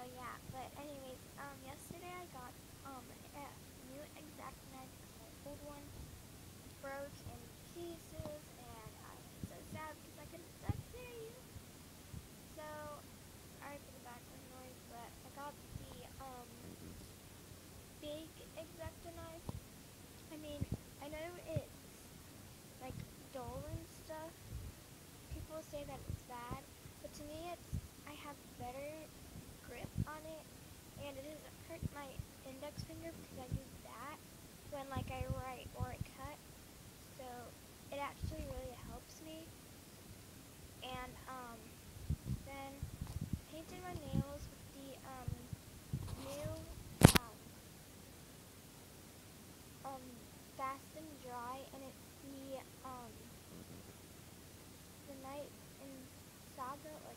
yeah, but anyways, yesterday I got a new X-Acto knife because my old one broke in pieces, and I was so sad because I couldn't succeed. So, sorry for the background noise, but I got the big X-Acto knife. I mean, I know it's like dull and stuff. People say that it's bad, but to me I have better grip on it, and it doesn't hurt my index finger because I use that when like I write or I cut. So it actually really helps me. And then painted my nails with the new um um fast and dry, and it's the night in saga